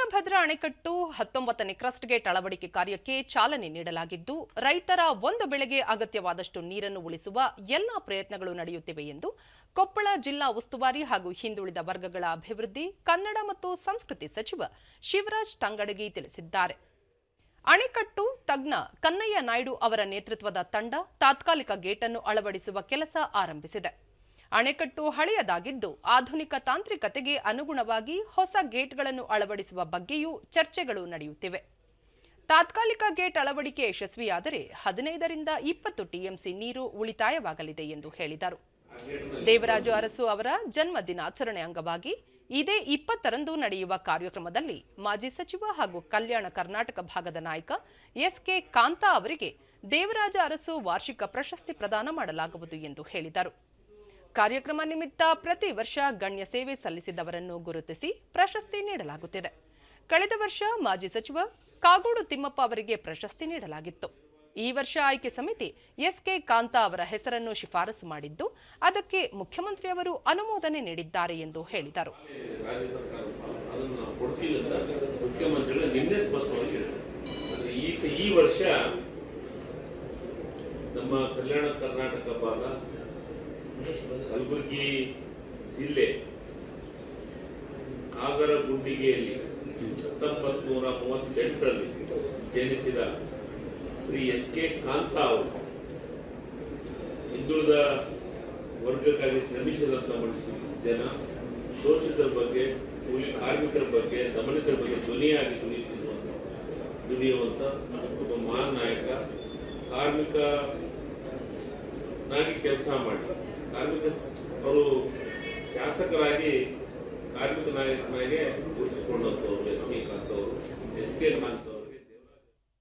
ತುಂಗಭದ್ರಾ ಅಣೆಕಟ್ಟು 19ನೇ crust gate ಅಳವಡಿಕೆ ಕಾರ್ಯಕ್ಕೆ ಚಾಲನೆ ನೀಡಲಾಗಿದ್ದು, ರೈತರ ಒಂದು ಬೆಳೆಗೆ ಅಗತ್ಯವಾದಷ್ಟು ನೀರನ್ನು ಉಳಿಸುವ ಎಲ್ಲ ಪ್ರಯತ್ನಗಳು ನಡೆಯುತ್ತಿವೆ ಎಂದು ಕೊಪ್ಪಳ ಜಿಲ್ಲಾ ಉಸ್ತುವಾರಿ ಹಾಗೂ ಹಿಂದುಳಿದ ವರ್ಗಗಳ ಅಭಿವೃದ್ಧಿ, ಕನ್ನಡ ಮತ್ತು ಸಂಸ್ಕೃತಿ ಸಚಿವ ಶಿವರಾಜ್ ತಂಗಡಗಿ ತಿಳಿಸಿದ್ದಾರೆ. ಅಣೆಕಟ್ಟು ತಜ್ಞ ಕನ್ನಯ್ಯ ನಾಯ್ಡು ಅವರ ನೇತೃತ್ವದ ತಂಡ ತಾತ್ಕಾಲಿಕ ಗೇಟ್ ಅನ್ನು ಅಳವಡಿಸುವ ಕೆಲಸ ಆರಂಭಿಸಿದೆ. ಅಣೆಕಟ್ಟು ಹಳೆಯದಾಗಿದ್ದು, ಆಧುನಿಕ ತಾಂತ್ರಿಕತೆಗೆ ಅನುಗುಣವಾಗಿ ಹೊಸ ಗೇಟ್ಗಳನ್ನು ಅಳವಡಿಸುವ ಬಗ್ಗೆಯೂ ಚರ್ಚೆಗಳು ನಡೆಯುತ್ತಿವೆ. ತಾತ್ಕಾಲಿಕ ಗೇಟ್ ಅಳವಡಿಕೆ ಯಶಸ್ವಿಯಾದರೆ 15 ರಿಂದ 20 ಟಿಎಂಸಿ ನೀರು ಉಳಿತಾಯವಾಗಲಿದೆ ಎಂದು ಹೇಳಿದರು. ದೇವರಾಜ ಅರಸು ಅವರ ಜನ್ಮ ದಿನಾಚರಣೆ ಅಂಗವಾಗಿ ಇದೇ 20ರಂದು ನಡೆಯುವ ಕಾರ್ಯಕ್ರಮದಲ್ಲಿ ಮಾಜಿ ಸಚಿವ ಹಾಗೂ ಕಲ್ಯಾಣ ಕರ್ನಾಟಕ ಭಾಗದ ನಾಯಕ ಎಸ್.ಕೆ. ಕಾಂತಾ ಅವರಿಗೆ ದೇವರಾಜ ಅರಸು ವಾರ್ಷಿಕ ಪ್ರಶಸ್ತಿ ಪ್ರದಾನ ಮಾಡಲಾಗುವುದು ಎಂದು ಹೇಳಿದರು. ಕಾರ್ಯಕ್ರಮ ನಿಮಿತ್ತ ಪ್ರತಿ ವರ್ಷ ಗಣ್ಯ ಸೇವೆ ಸಲ್ಲಿಸಿದವರನ್ನು ಗುರುತಿಸಿ ಪ್ರಶಸ್ತಿ ನೀಡಲಾಗುತ್ತಿದೆ. ಕಳೆದ ವರ್ಷ ಮಾಜಿ ಸಚಿವ ಕಾಗೋಡು ತಿಮ್ಮಪ್ಪ ಅವರಿಗೆ ಪ್ರಶಸ್ತಿ ನೀಡಲಾಗಿತ್ತು. ಈ ವರ್ಷ ಆಯ್ಕೆ ಸಮಿತಿ ಎಸ್.ಕೆ. ಕಾಂತಾ ಅವರ ಹೆಸರನ್ನು ಶಿಫಾರಸು ಮಾಡಿದ್ದು, ಅದಕ್ಕೆ ಮುಖ್ಯಮಂತ್ರಿಯವರು ಅನುಮೋದನೆ ನೀಡಿದ್ದಾರೆ ಎಂದು ಹೇಳಿದರು. ಈ ವರ್ಷ ನಮ್ಮ ಕಲ್ಯಾಣ ಕರ್ನಾಟಕ ಭಾಗ ಕಲಬುರಗಿ ಜಿಲ್ಲೆ ಆಗರಗುಂಡಿಗೆಯಲ್ಲಿ 1938ರಲ್ಲಿ ಜನಿಸಿದ ಶ್ರೀ ಎಸ್.ಕೆ. ಕಾಂತಾ ಅವರು ಹಿಂದುಳಿದ ವರ್ಗಕ್ಕಾಗಿ ಶ್ರಮಿಸಿದಂತ ಜನ, ಶೋಷಿತರ ಬಗ್ಗೆ, ಕೂಲಿ ಕಾರ್ಮಿಕರ ಬಗ್ಗೆ, ದಮನಿತರ ಬಗ್ಗೆ ಧ್ವನಿಯಾಗಿ ದುಡಿಯುವಂತ ಒಬ್ಬ ಮಹಾನ್ ನಾಯಕ. ಕಾರ್ಮಿಕನಾಗಿ ಕೆಲಸ ಮಾಡಿ ಅವರು ಶಾಸಕರಾಗಿ ಕಾರ್ಮಿಕ ನಾಯಕನಾಗೆ ಗುರುತಿಸಿಕೊಂಡಂತವರು ಎಸ್.ಕೆ. ಕಾಂತ್ ಅವರು.